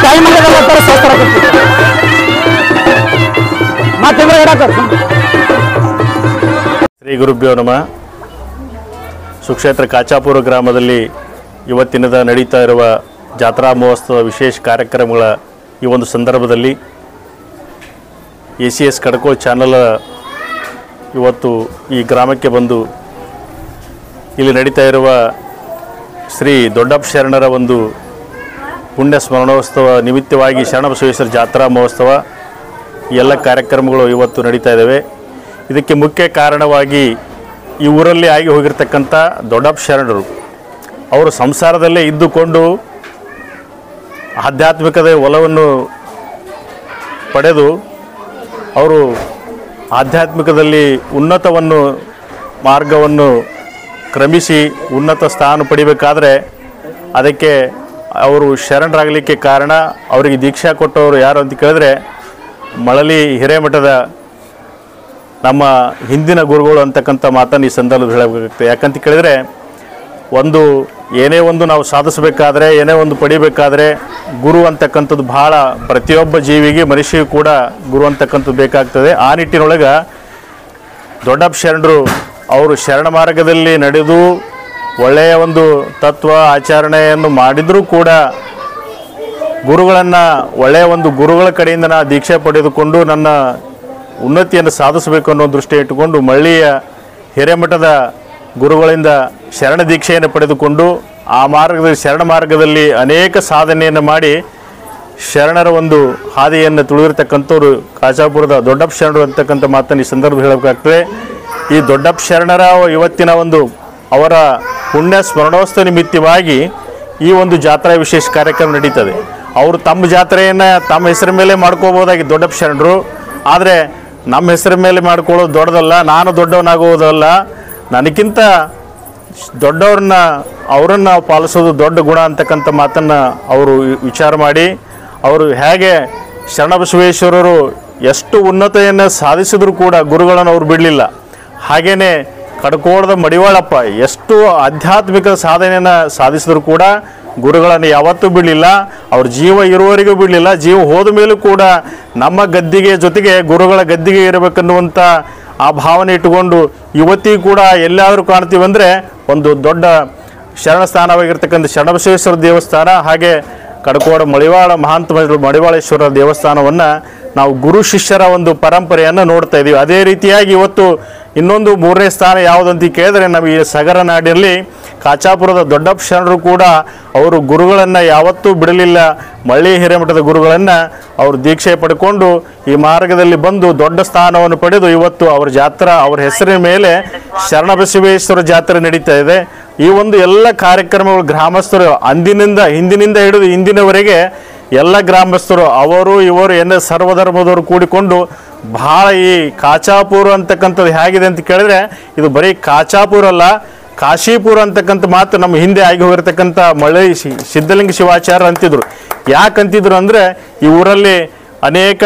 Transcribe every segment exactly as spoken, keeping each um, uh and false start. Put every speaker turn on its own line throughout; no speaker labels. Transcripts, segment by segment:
ತಾಯಿ ಮನೆಗೆ ಬರ್ತಾರೆ ಸೋಸ್ತರ ಮತ್ತೆ
ಶ್ರೀ ಗುರುಭ್ಯೋ ನಮಃ. ಸುಕ್ಷೇತ್ರ ಕಾಚಾಪುರ ಗ್ರಾಮದಲ್ಲಿ ಇವತ್ತಿನದ ನಡೀತಾ ಇರುವ ಜಾತ್ರಾ ಮಹೋತ್ಸವ ವಿಶೇಷ ಕಾರ್ಯಕ್ರಮಗಳ ಈ ಒಂದು ಸಂದರ್ಭದಲ್ಲಿ ಎ ಸಿ ಎಸ್ ಕಡಕೋ ಚಾನಲ್ ಇವತ್ತು ಈ ಗ್ರಾಮಕ್ಕೆ ಬಂದು ಇಲ್ಲಿ ನಡೀತಾ ಇರುವ ಶ್ರೀ ದೊಡ್ಡಪ್ಪ ಶರಣರ ಒಂದು ಪುಣ್ಯ ಸ್ಮರಣೋತ್ಸವ ನಿಮಿತ್ತವಾಗಿ ಶರಣಬಸವೇಶ್ವರ ಜಾತ್ರಾ ಮಹೋತ್ಸವ ಈ ಎಲ್ಲ ಕಾರ್ಯಕ್ರಮಗಳು ಇವತ್ತು ನಡೀತಾ ಇದ್ದಾವೆ. ಇದಕ್ಕೆ ಮುಖ್ಯ ಕಾರಣವಾಗಿ ಈ ಊರಲ್ಲಿ ಆಗಿ ಹೋಗಿರ್ತಕ್ಕಂಥ ದೊಡ್ಡಪ್ಪ ಶರಣರು ಅವರು ಸಂಸಾರದಲ್ಲೇ ಇದ್ದುಕೊಂಡು ಆಧ್ಯಾತ್ಮಿಕದ ಒಲವನ್ನು ಪಡೆದು ಅವರು ಆಧ್ಯಾತ್ಮಿಕದಲ್ಲಿ ಉನ್ನತವನ್ನು ಮಾರ್ಗವನ್ನು ಕ್ರಮಿಸಿ ಉನ್ನತ ಸ್ಥಾನ ಪಡಿಬೇಕಾದ್ರೆ ಅದಕ್ಕೆ ಅವರು ಶರಣರಾಗಲಿಕ್ಕೆ ಕಾರಣ ಅವರಿಗೆ ದೀಕ್ಷಾ ಕೊಟ್ಟವರು ಯಾರು ಅಂತ ಕೇಳಿದ್ರೆ ಮಳಲಿ ಹಿರೇಮಠದ ನಮ್ಮ ಹಿಂದಿನ ಗುರುಗಳು ಅಂತಕ್ಕಂಥ ಮಾತನ್ನು ಈ ಸಂದರ್ಭದಲ್ಲಿ ಹೇಳಬೇಕಾಗುತ್ತೆ. ಯಾಕಂತ ಕೇಳಿದರೆ ಒಂದು ಏನೇ ಒಂದು ನಾವು ಸಾಧಿಸಬೇಕಾದ್ರೆ ಏನೇ ಒಂದು ಪಡಿಬೇಕಾದ್ರೆ ಗುರು ಅಂತಕ್ಕಂಥದ್ದು ಭಾಳ ಪ್ರತಿಯೊಬ್ಬ ಜೀವಿಗೆ ಮನುಷ್ಯಗೂ ಕೂಡ ಗುರು ಅಂತಕ್ಕಂಥದ್ದು ಬೇಕಾಗ್ತದೆ. ಆ ನಿಟ್ಟಿನೊಳಗೆ ದೊಡ್ಡಪ್ಪ ಶರಣರು ಅವರು ಶರಣ ಮಾರ್ಗದಲ್ಲಿ ನಡೆದು ಒಳ್ಳೆಯ ಒಂದು ತತ್ವ ಆಚರಣೆಯನ್ನು ಮಾಡಿದರೂ ಕೂಡ ಗುರುಗಳನ್ನು ಒಳ್ಳೆಯ ಒಂದು ಗುರುಗಳ ಕಡೆಯಿಂದ ನಾ ದೀಕ್ಷೆ ಪಡೆದುಕೊಂಡು ನನ್ನ ಉನ್ನತಿಯನ್ನು ಸಾಧಿಸಬೇಕು ಅನ್ನೋ ದೃಷ್ಟಿ ಇಟ್ಟುಕೊಂಡು ಮಳ್ಳಿಯ ಹಿರೇಮಠದ ಗುರುಗಳಿಂದ ಶರಣ ದೀಕ್ಷೆಯನ್ನು ಪಡೆದುಕೊಂಡು ಆ ಮಾರ್ಗದಲ್ಲಿ ಶರಣ ಮಾರ್ಗದಲ್ಲಿ ಅನೇಕ ಸಾಧನೆಯನ್ನು ಮಾಡಿ ಶರಣರ ಒಂದು ಹಾದಿಯನ್ನು ತುಳಿದಿರ್ತಕ್ಕಂಥವ್ರು ಕಾಚಾಪುರದ ದೊಡ್ಡಪ್ಪ ಶರಣರು ಅಂತಕ್ಕಂಥ ಮಾತನ್ನು ಈ ಸಂದರ್ಭ ಹೇಳಬೇಕಾಗ್ತದೆ. ಈ ದೊಡ್ಡಪ್ಪ ಶರಣರ ಇವತ್ತಿನ ಒಂದು ಅವರ ಪುಣ್ಯ ಸ್ಮರಣೋತ್ಸವ ನಿಮಿತ್ತವಾಗಿ ಈ ಒಂದು ಜಾತ್ರಾ ವಿಶೇಷ ಕಾರ್ಯಕ್ರಮ ನಡೀತದೆ. ಅವರು ತಮ್ಮ ಜಾತ್ರೆಯನ್ನು ತಮ್ಮ ಹೆಸರ ಮೇಲೆ ಮಾಡ್ಕೋಬೋದಾಗಿ ದೊಡ್ಡಪ್ಪ ಶರಣರು, ಆದರೆ ನಮ್ಮ ಹೆಸರ ಮೇಲೆ ಮಾಡ್ಕೊಳ್ಳೋದು ದೊಡ್ಡದಲ್ಲ, ನಾನು ದೊಡ್ಡವನಾಗುವುದಲ್ಲ, ನನಗಿಂತ ದೊಡ್ಡವ್ರನ್ನ ಅವರನ್ನು ಪಾಲಿಸೋದು ದೊಡ್ಡ ಗುಣ ಅಂತಕ್ಕಂಥ ಮಾತನ್ನು ಅವರು ವಿಚಾರ ಮಾಡಿ ಅವರು ಹೇಗೆ ಶರಣಬಸವೇಶ್ವರರು ಎಷ್ಟು ಉನ್ನತೆಯನ್ನು ಸಾಧಿಸಿದ್ರು ಕೂಡ ಗುರುಗಳನ್ನು ಅವರು ಬಿಡಲಿಲ್ಲ. ಹಾಗೆಯೇ ಕಡಕೋಳದ ಮಡಿವಾಳಪ್ಪ ಎಷ್ಟು ಆಧ್ಯಾತ್ಮಿಕ ಸಾಧನೆಯನ್ನು ಸಾಧಿಸಿದ್ರು ಕೂಡ ಗುರುಗಳನ್ನು ಯಾವತ್ತೂ ಬಿಡಲಿಲ್ಲ. ಅವ್ರ ಜೀವ ಇರುವವರೆಗೂ ಬಿಡಲಿಲ್ಲ. ಜೀವ ಹೋದ ಮೇಲೂ ಕೂಡ ನಮ್ಮ ಗದ್ದಿಗೆ ಜೊತೆಗೆ ಗುರುಗಳ ಗದ್ದಿಗೆ ಇರಬೇಕನ್ನುವಂಥ ಆ ಭಾವನೆ ಇಟ್ಟುಕೊಂಡು ಇವತ್ತಿಗೂ ಕೂಡ ಎಲ್ಲಾದರೂ ಕಾಣ್ತೀವಿ ಅಂದರೆ ಒಂದು ದೊಡ್ಡ ಶರಣ ಸ್ಥಾನವಾಗಿರ್ತಕ್ಕಂಥ ಶರಣಬಸವೇಶ್ವರ ದೇವಸ್ಥಾನ, ಹಾಗೆ ಕಡಕೋಡ ಮಡಿವಾಳ ಮಹಾಂತ ಮಡಿವಾಳೇಶ್ವರ ದೇವಸ್ಥಾನವನ್ನು ನಾವು ಗುರು ಶಿಷ್ಯರ ಒಂದು ಪರಂಪರೆಯನ್ನು ನೋಡ್ತಾ ಇದ್ದೀವಿ. ಅದೇ ರೀತಿಯಾಗಿ ಇವತ್ತು ಇನ್ನೊಂದು ಮೂರನೇ ಸ್ಥಾನ ಯಾವುದಂತ ಕೇಳಿದ್ರೆ ನಮ್ಮ ಈ ಸಗರ ನಾಡಿನಲ್ಲಿ ಕಾಚಾಪುರದ ದೊಡ್ಡಪ್ಪ ಶರಣರು ಕೂಡ ಅವರು ಗುರುಗಳನ್ನು ಯಾವತ್ತೂ ಬಿಡಲಿಲ್ಲ. ಮಳ್ಳಿ ಹಿರೇಮಠದ ಗುರುಗಳನ್ನು ಅವರು ದೀಕ್ಷೆ ಪಡ್ಕೊಂಡು ಈ ಮಾರ್ಗದಲ್ಲಿ ಬಂದು ದೊಡ್ಡ ಸ್ಥಾನವನ್ನು ಪಡೆದು ಇವತ್ತು ಅವರ ಜಾತ್ರಾ ಅವರ ಹೆಸರಿನ ಮೇಲೆ ಶರಣಬಸವೇಶ್ವರ ಜಾತ್ರೆ ನಡೀತಾ ಇದೆ. ಈ ಒಂದು ಎಲ್ಲ ಕಾರ್ಯಕ್ರಮಗಳು ಗ್ರಾಮಸ್ಥರು ಅಂದಿನಿಂದ ಹಿಂದಿನಿಂದ ಹಿಡಿದು ಇಂದಿನವರೆಗೆ ಎಲ್ಲ ಗ್ರಾಮಸ್ಥರು ಅವರು ಇವರು ಏನೇ ಸರ್ವಧರ್ಮದವರು ಕೂಡಿಕೊಂಡು ಭಾಳ ಈ ಕಾಚಾಪುರ ಅಂತಕ್ಕಂಥದ್ದು ಹೇಗಿದೆ ಅಂತ ಕೇಳಿದ್ರೆ ಇದು ಬರೀ ಕಾಚಾಪುರ ಅಲ್ಲ, ಕಾಶಿಪುರ ಅಂತಕ್ಕಂಥ ಮಾತು ನಮ್ಮ ಹಿಂದೆ ಆಗಿ ಹೋಗಿರ್ತಕ್ಕಂಥ ಮಳೆ ಸಿದ್ಧಲಿಂಗ ಶಿವಾಚಾರ್ಯ ಅಂತಿದ್ರು. ಯಾಕೆ ಅಂತಿದ್ರು ಅಂದರೆ ಈ ಊರಲ್ಲಿ ಅನೇಕ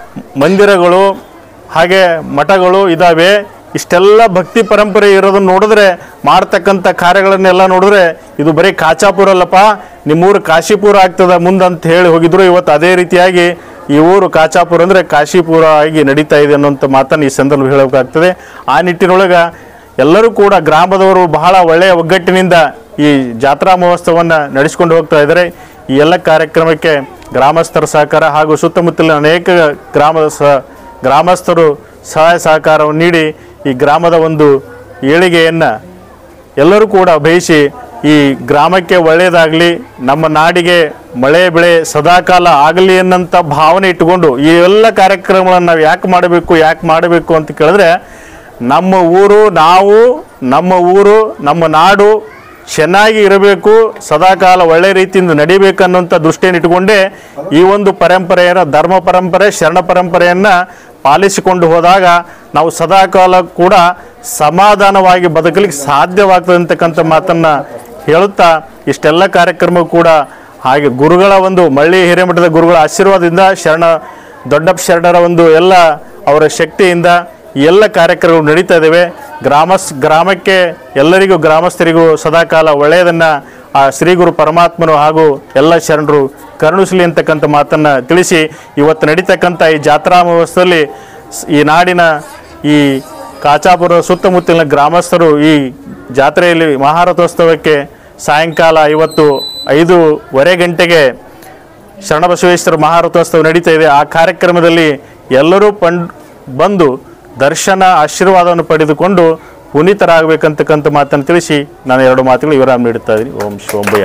ಮಂದಿರಗಳು ಹಾಗೆ ಮಠಗಳು ಇದ್ದಾವೆ. ಇಷ್ಟೆಲ್ಲ ಭಕ್ತಿ ಪರಂಪರೆ ಇರೋದನ್ನು ನೋಡಿದ್ರೆ ಮಾಡ್ತಕ್ಕಂಥ ಕಾರ್ಯಗಳನ್ನೆಲ್ಲ ನೋಡಿದ್ರೆ ಇದು ಬರೀ ಕಾಚಾಪುರ ಅಲ್ಲಪ್ಪ, ನಿಮ್ಮೂರು ಕಾಶಿಪುರ ಆಗ್ತದೆ ಮುಂದಂತ ಹೇಳಿ ಹೋಗಿದ್ರು. ಇವತ್ತು ಅದೇ ರೀತಿಯಾಗಿ ಈ ಊರು ಕಾಚಾಪುರ ಅಂದರೆ ಕಾಶಿಪುರ ಆಗಿ ನಡೀತಾ ಇದೆ ಅನ್ನೋಂಥ ಮಾತನ್ನು ಈ ಸಂದರ್ಭ ಹೇಳಬೇಕಾಗ್ತದೆ. ಆ ನಿಟ್ಟಿನೊಳಗೆ ಎಲ್ಲರೂ ಕೂಡ ಗ್ರಾಮದವರು ಬಹಳ ಒಳ್ಳೆಯ ಒಗ್ಗಟ್ಟಿನಿಂದ ಈ ಜಾತ್ರಾ ಮಹೋತ್ಸವವನ್ನು ನಡೆಸಿಕೊಂಡು ಹೋಗ್ತಾ ಇದ್ದಾರೆ. ಈ ಎಲ್ಲ ಕಾರ್ಯಕ್ರಮಕ್ಕೆ ಗ್ರಾಮಸ್ಥರ ಸಹಕಾರ ಹಾಗೂ ಸುತ್ತಮುತ್ತಲಿನ ಅನೇಕ ಗ್ರಾಮದ ಸಹ ಗ್ರಾಮಸ್ಥರು ಸಹಾಯ ಸಹಕಾರವನ್ನು ನೀಡಿ ಈ ಗ್ರಾಮದ ಒಂದು ಏಳಿಗೆಯನ್ನು ಎಲ್ಲರೂ ಕೂಡ ಬಯಸಿ ಈ ಗ್ರಾಮಕ್ಕೆ ಒಳ್ಳೆಯದಾಗಲಿ, ನಮ್ಮ ನಾಡಿಗೆ ಮಳೆ ಬೆಳೆ ಸದಾಕಾಲ ಆಗಲಿ ಅನ್ನೋಂಥ ಭಾವನೆ ಇಟ್ಟುಕೊಂಡು ಈ ಎಲ್ಲ ಕಾರ್ಯಕ್ರಮಗಳನ್ನು ನಾವು ಯಾಕೆ ಮಾಡಬೇಕು ಯಾಕೆ ಮಾಡಬೇಕು ಅಂತ ಕೇಳಿದ್ರೆ ನಮ್ಮ ಊರು ನಾವು ನಮ್ಮ ಊರು ನಮ್ಮ ನಾಡು ಚೆನ್ನಾಗಿ ಇರಬೇಕು, ಸದಾಕಾಲ ಒಳ್ಳೆ ರೀತಿಯಿಂದ ನಡಿಬೇಕನ್ನುವಂಥ ದೃಷ್ಟಿಯನ್ನು ಇಟ್ಟುಕೊಂಡೇ ಈ ಒಂದು ಪರಂಪರೆಯನ್ನು ಧರ್ಮ ಪರಂಪರೆ ಶರಣ ಪರಂಪರೆಯನ್ನು ಪಾಲಿಸಿಕೊಂಡು ಹೋದಾಗ ನಾವು ಸದಾಕಾಲ ಕೂಡ ಸಮಾಧಾನವಾಗಿ ಬದುಕಲಿಕ್ಕೆ ಸಾಧ್ಯವಾಗ್ತದೆ ಅಂತಕ್ಕಂಥ ಮಾತನ್ನು ಹೇಳುತ್ತಾ ಇಷ್ಟೆಲ್ಲ ಕಾರ್ಯಕ್ರಮ ಕೂಡ ಹಾಗೆ ಗುರುಗಳ ಒಂದು ಮಳ್ಳಿ ಹಿರೇಮಠದ ಗುರುಗಳ ಆಶೀರ್ವಾದದಿಂದ ಶರಣ ದೊಡ್ಡಪ್ಪ ಶರಣರ ಒಂದು ಎಲ್ಲ ಅವರ ಶಕ್ತಿಯಿಂದ ಎಲ್ಲ ಕಾರ್ಯಕ್ರಮಗಳು ನಡೀತಾ ಇದ್ದಾವೆ. ಗ್ರಾಮಸ್ ಗ್ರಾಮಕ್ಕೆ ಎಲ್ಲರಿಗೂ ಗ್ರಾಮಸ್ಥರಿಗೂ ಸದಾಕಾಲ ಒಳ್ಳೆಯದನ್ನು ಆ ಶ್ರೀ ಗುರು ಪರಮಾತ್ಮನು ಹಾಗೂ ಎಲ್ಲ ಶರಣರು ಕರುಣಿಸಲಿ ಅಂತಕ್ಕಂಥ ಮಾತನ್ನು ತಿಳಿಸಿ ಇವತ್ತು ನಡೀತಕ್ಕಂಥ ಈ ಜಾತ್ರಾ ಮಹೋತ್ಸವದಲ್ಲಿ ಈ ನಾಡಿನ ಈ ಕಾಚಾಪುರ ಸುತ್ತಮುತ್ತಲಿನ ಗ್ರಾಮಸ್ಥರು ಈ ಜಾತ್ರೆಯಲ್ಲಿ ಮಹಾರಥೋತ್ಸವಕ್ಕೆ ಸಾಯಂಕಾಲ ಇವತ್ತು ಐದೂವರೆ ಗಂಟೆಗೆ ಶರಣಬಸವೇಶ್ವರ ಮಹಾರಥೋತ್ಸವ ನಡೀತಾ ಇದೆ. ಆ ಕಾರ್ಯಕ್ರಮದಲ್ಲಿ ಎಲ್ಲರೂ ಪಂಡ್ ಬಂದು ದರ್ಶನ ಆಶೀರ್ವಾದವನ್ನು ಪಡೆದುಕೊಂಡು ಪುನೀತರಾಗಬೇಕಂತಕ್ಕಂಥ ಮಾತನ್ನು ತಿಳಿಸಿ ನಾನು ಎರಡು ಮಾತುಗಳು ವಿವರ ನೀಡುತ್ತಾ ಇದ್ದೀನಿ. ಓಂ ಶೋಭಯ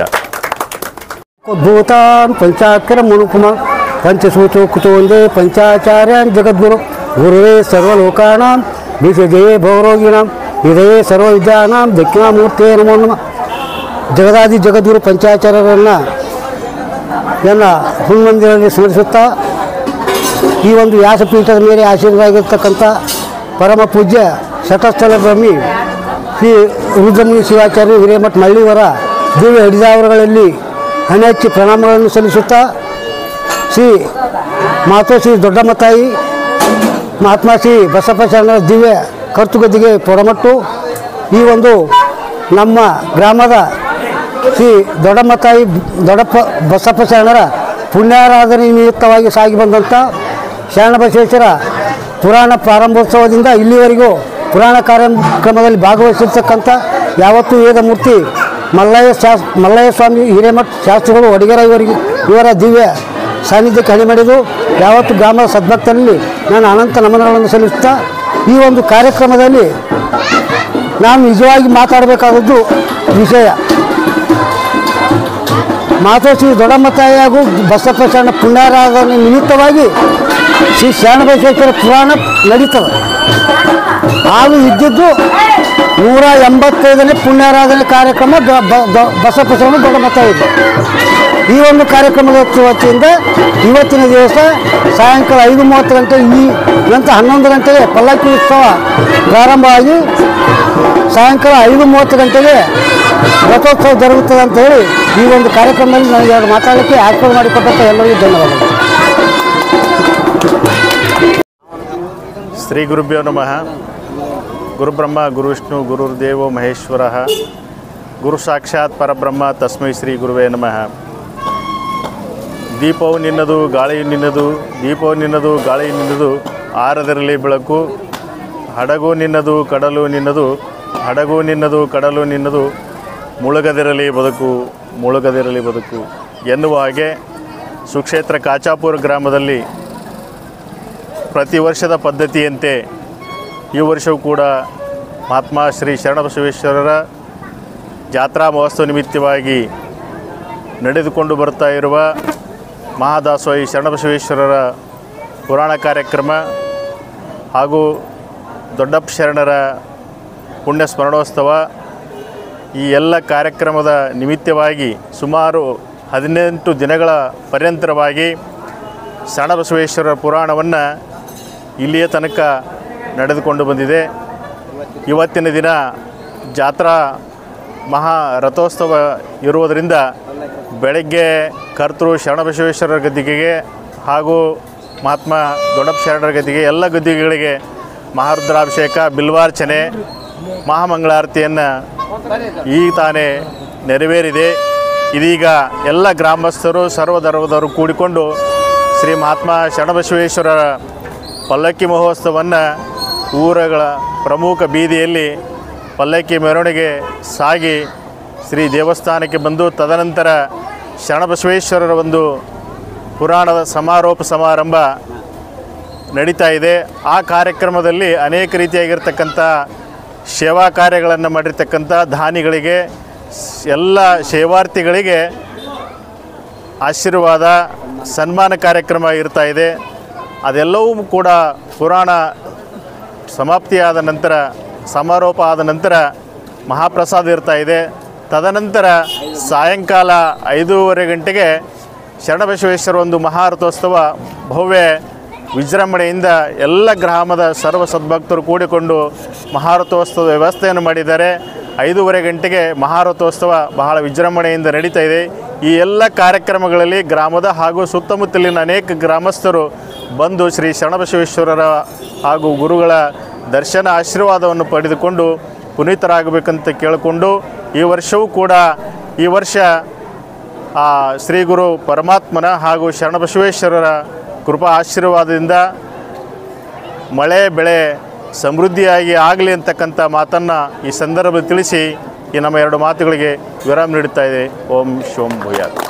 ಭೂತಾನ್ ಪಂಚಾಕ್ಷರ ಮುನುಕುಮ ಪಂಚಸೂಚೋ ಕುತೋಂದೇ ಪಂಚಾಚಾರ್ಯಾನ್ ಜಗದ್ಗುರು ಗುರುವೇ ಸರ್ವಲೋಕಾನಾಂ ವಿಷಜಯೇ ಭವರೋಗಿಣಾಂ ಹೃದಯೇ ಸರ್ವವಿದ್ಯಾನಾಂ ದಕ್ಷಿಣಾಮೂರ್ತಿಯೇ ನಮೋ ನಮಃ. ಜಗದಾದಿ ಜಗದ್ಗುರು ಪಂಚಾಚಾರ್ಯರನ್ನು ನನ್ನ ಹುಲ್ಮಂದಿರಲ್ಲಿ ಸ್ಮರಿಸುತ್ತಾ ಈ ಒಂದು ವ್ಯಾಸಪೀಠದ ಮೇಲೆ ಆಶೀರ್ವಾದವಾಗಿರ್ತಕ್ಕಂಥ ಪರಮ ಪೂಜ್ಯ ಶತಸ್ಥಲ ಬ್ರಹ್ಮಿ ಶ್ರೀ ರುದ್ರಮುನಿ ಶಿವಾಚಾರ್ಯ ಹಿರೇಮಠ ಮಳ್ಳಿಯವರ ದಿವ್ಯ ಹಿಡಿದಾವರಗಳಲ್ಲಿ ಹಣೆಚ್ಚಿ ಪ್ರಣಾಮಗಳನ್ನು ಸಲ್ಲಿಸುತ್ತಾ ಶ್ರೀ ಮಾತೋಶ್ರೀ ದೊಡ್ಡಮ್ಮ ತಾಯಿ ಮಹಾತ್ಮ ಶ್ರೀ ಬಸಪ್ಪ ಶರಣರ ದಿವ್ಯ ಕರ್ತುಗದ್ದಿಗೆ ಪೊಡಮಟ್ಟು ಈ ಒಂದು ನಮ್ಮ ಗ್ರಾಮದ ಶ್ರೀ ದೊಡ್ಡಮ್ಮ ತಾಯಿ ದೊಡ್ಡಪ್ಪ ಬಸಪ್ಪ ಶರಣರ ಪುಣ್ಯಾರಾಧನೆ ನಿಮಿತ್ತವಾಗಿ ಸಾಗಿ ಬಂದಂಥ ಶರಣಬಸವೇಶ್ವರ ಪುರಾಣ ಪ್ರಾರಂಭೋತ್ಸವದಿಂದ ಇಲ್ಲಿವರೆಗೂ ಪುರಾಣ ಕಾರ್ಯಕ್ರಮದಲ್ಲಿ ಭಾಗವಹಿಸಿರ್ತಕ್ಕಂಥ ಯಾವತ್ತೂ ವೇದಮೂರ್ತಿ ಮಲ್ಲಯ್ಯ ಶಾಸ್ ಮಲ್ಲಯ್ಯ ಸ್ವಾಮಿ ಹಿರೇಮಠ ಶಾಸ್ತ್ರಿಗಳು ಒಡಿಗೆರ ಇವರಿಗೆ ಇವರ ದಿವ್ಯ ಸಾನ್ನಿಧ್ಯಕ್ಕೆ ಹಣೆ ಮಾಡಿದ್ದು ಯಾವತ್ತು ಗ್ರಾಮದ ಸದ್ಭಕ್ತರಲ್ಲಿ ನಾನು ಅನಂತ ನಮನಗಳನ್ನು ಸಲ್ಲಿಸುತ್ತಾ ಈ ಒಂದು ಕಾರ್ಯಕ್ರಮದಲ್ಲಿ ನಾನು ನಿಜವಾಗಿ ಮಾತಾಡಬೇಕಾದದ್ದು ವಿಷಯ ಮಾತೋಶ್ರೀ ದೊಡ್ಡಮ್ಮ ತಾಯಿ ಹಾಗೂ ಬಸಪ್ಪ ಶರಣ ಪುಣ್ಯಾರಾಧನೆ ನಿಮಿತ್ತವಾಗಿ ಶ್ರೀ ಶರಣಬಸವೇಶ್ವರ ಪುರಾಣ ನಡೀತದೆ. ಹಾಗೂ ಇದ್ದಿದ್ದು ನೂರ ಎಂಬತ್ತೈದನೇ ಪುಣ್ಯಾರಾಧನೆ ಕಾರ್ಯಕ್ರಮ ಬಸಪ್ಪ ಶರಣ ದೊಡ್ಡಮ್ಮ ತಾಯಿ. ಈ ಒಂದು ಕಾರ್ಯಕ್ರಮದ ವತಿಯಿಂದ ಇವತ್ತಿನ ದಿವಸ ಸಾಯಂಕಾಲ ಐದು ಮೂವತ್ತು ಗಂಟೆ ಈ ನಂತರ ಹನ್ನೊಂದು ಗಂಟೆಗೆ ಪಲ್ಲಕ್ಕಿ ಉತ್ಸವ ಪ್ರಾರಂಭವಾಗಿ ಸಾಯಂಕಾಲ ಐದು ಮೂವತ್ತು ಗಂಟೆಗೆ ರಥೋತ್ಸವ ಜರುಗುತ್ತದೆ ಅಂತ ಹೇಳಿ ಈ ಒಂದು ಕಾರ್ಯಕ್ರಮದಲ್ಲಿ ನನಗೆ ಎರಡು ಮಾತಾಡಲಿಕ್ಕೆ ಆಸ್ಪದ ಮಾಡಿಕೊಟ್ಟಂಥ ಎಲ್ಲರಿಗೂ ಧನ್ಯವಾದಗಳು.
ಶ್ರೀ ಗುರುಭ್ಯೋ ನಮಃ. ಗುರುಬ್ರಹ್ಮ ಗುರುವಿಷ್ಣು ಗುರುರ್ದೇವೋ ಮಹೇಶ್ವರ ಗುರು ಸಾಕ್ಷಾತ್ ಪರಬ್ರಹ್ಮ ತಸ್ಮೈ ಶ್ರೀ ಗುರುವೇ ನಮಃ. ದೀಪವು ನಿನ್ನದು ಗಾಳಿಯು ನಿನ್ನದು ದೀಪವು ನಿನ್ನದು ಗಾಳಿಯು ನಿನ್ನದು ಆರದಿರಲಿ ಬೆಳಕು ಹಡಗು ನಿನ್ನದು ಕಡಲು ನಿನ್ನದು ಹಡಗು ನಿನ್ನದು ಕಡಲು ನಿನ್ನದು ಮುಳುಗದಿರಲಿ ಬದುಕು ಮುಳುಗದಿರಲಿ ಬದುಕು ಎನ್ನುವ ಹಾಗೆ ಸುಕ್ಷೇತ್ರ ಕಾಚಾಪುರ ಗ್ರಾಮದಲ್ಲಿ ಪ್ರತಿ ವರ್ಷದ ಪದ್ಧತಿಯಂತೆ ಈ ವರ್ಷವೂ ಕೂಡ ಮಹಾತ್ಮ ಶ್ರೀ ಶರಣಬಸವೇಶ್ವರರ ಜಾತ್ರಾ ಮಹೋತ್ಸವ ನಿಮಿತ್ತವಾಗಿ ನಡೆದುಕೊಂಡು ಬರ್ತಾ ಇರುವ ಮಹಾದಾಸೋಹಿ ಶರಣಬಸವೇಶ್ವರರ ಪುರಾಣ ಕಾರ್ಯಕ್ರಮ ಹಾಗೂ ದೊಡ್ಡಪ್ಪ ಶರಣರ ಪುಣ್ಯ ಸ್ಮರಣೋತ್ಸವ ಈ ಎಲ್ಲ ಕಾರ್ಯಕ್ರಮದ ನಿಮಿತ್ತವಾಗಿ ಸುಮಾರು ಹದಿನೆಂಟು ದಿನಗಳ ಪರ್ಯಂತರವಾಗಿ ಶರಣಬಸವೇಶ್ವರರ ಪುರಾಣವನ್ನು ಇಲ್ಲಿಯ ತನಕ ನಡೆದುಕೊಂಡು ಬಂದಿದೆ. ಇವತ್ತಿನ ದಿನ ಜಾತ್ರಾ ಮಹಾ ರಥೋತ್ಸವ ಇರುವುದರಿಂದ ಬೆಳಗ್ಗೆ ಕರ್ತೃ ಶರಣಬಸವೇಶ್ವರರ ಗದ್ದಿಗೆಗೆ ಹಾಗೂ ಮಹಾತ್ಮ ದೊಡ್ಡಪ್ಪ ಶರಣರ ಗದ್ದಿಗೆ ಎಲ್ಲ ಗದ್ದಿಗೆಗಳಿಗೆ ಮಹಾರುದ್ರಾಭಿಷೇಕ ಬಿಲ್ವಾರ್ಚನೆ ಮಹಾಮಂಗಳಾರತಿಯನ್ನು ಈ ತಾನೇ ನೆರವೇರಿದೆ. ಇದೀಗ ಎಲ್ಲ ಗ್ರಾಮಸ್ಥರು ಸರ್ವಧರ್ಮದವರು ಕೂಡಿಕೊಂಡು ಶ್ರೀ ಮಹಾತ್ಮ ಶರಣಬಸವೇಶ್ವರರ ಪಲ್ಲಕ್ಕಿ ಮಹೋತ್ಸವವನ್ನು ಊರುಗಳ ಪ್ರಮುಖ ಬೀದಿಯಲ್ಲಿ ಪಲ್ಲಕ್ಕಿ ಮೆರವಣಿಗೆ ಸಾಗಿ ಶ್ರೀ ದೇವಸ್ಥಾನಕ್ಕೆ ಬಂದು ತದನಂತರ ಶರಣಬಸವೇಶ್ವರರ ಒಂದು ಪುರಾಣದ ಸಮಾರೋಪ ಸಮಾರಂಭ ನಡೀತಾ ಇದೆ. ಆ ಕಾರ್ಯಕ್ರಮದಲ್ಲಿ ಅನೇಕ ರೀತಿಯಾಗಿರ್ತಕ್ಕಂಥ ಸೇವಾ ಕಾರ್ಯಗಳನ್ನು ಮಾಡಿರ್ತಕ್ಕಂಥ ದಾನಿಗಳಿಗೆ ಎಲ್ಲ ಸೇವಾರ್ಥಿಗಳಿಗೆ ಆಶೀರ್ವಾದ ಸನ್ಮಾನ ಕಾರ್ಯಕ್ರಮ ಇರ್ತಾ ಇದೆ. ಅದೆಲ್ಲವೂ ಕೂಡ ಪುರಾಣ ಸಮಾಪ್ತಿಯಾದ ನಂತರ ಸಮಾರೋಪ ಆದ ನಂತರ ಮಹಾಪ್ರಸಾದ ಇರ್ತಾ ಇದೆ. ತದನಂತರ ಸಾಯಂಕಾಲ ಐದೂವರೆ ಗಂಟೆಗೆ ಶರಣಬಸವೇಶ್ವರ ಒಂದು ಮಹಾರಥೋತ್ಸವ ಭವ್ಯ ವಿಜೃಂಭಣೆಯಿಂದ ಎಲ್ಲ ಗ್ರಾಮದ ಸರ್ವ ಸದ್ಭಕ್ತರು ಕೂಡಿಕೊಂಡು ಮಹಾರಥೋತ್ಸವ ವ್ಯವಸ್ಥೆಯನ್ನು ಮಾಡಿದ್ದಾರೆ. ಐದೂವರೆ ಗಂಟೆಗೆ ಮಹಾರಥೋತ್ಸವ ಬಹಳ ವಿಜೃಂಭಣೆಯಿಂದ ನಡೀತಾ ಇದೆ. ಈ ಎಲ್ಲ ಕಾರ್ಯಕ್ರಮಗಳಲ್ಲಿ ಗ್ರಾಮದ ಹಾಗೂ ಸುತ್ತಮುತ್ತಲಿನ ಅನೇಕ ಗ್ರಾಮಸ್ಥರು ಬಂದು ಶ್ರೀ ಶರಣಬಸವೇಶ್ವರರ ಹಾಗೂ ಗುರುಗಳ ದರ್ಶನ ಆಶೀರ್ವಾದವನ್ನು ಪಡೆದುಕೊಂಡು ಪುನೀತರಾಗಬೇಕಂತ ಕೇಳಿಕೊಂಡು ಈ ವರ್ಷವೂ ಕೂಡ ಈ ವರ್ಷ ಆ ಶ್ರೀ ಗುರು ಪರಮಾತ್ಮನ ಹಾಗೂ ಶರಣಬಸವೇಶ್ವರರ ಕೃಪಾ ಆಶೀರ್ವಾದದಿಂದ ಮಳೆ ಬೆಳೆ ಸಮೃದ್ಧಿಯಾಗಿ ಆಗಲಿ ಅಂತಕ್ಕಂಥ ಮಾತನ್ನು ಈ ಸಂದರ್ಭದಲ್ಲಿ ತಿಳಿಸಿ ಈ ನಮ್ಮ ಎರಡು ಮಾತುಗಳಿಗೆ ವಿರಾಮ ನೀಡುತ್ತಾ ಇದೆ. ಓಂ ಶಿವಂ ಭೂಯಾತ್.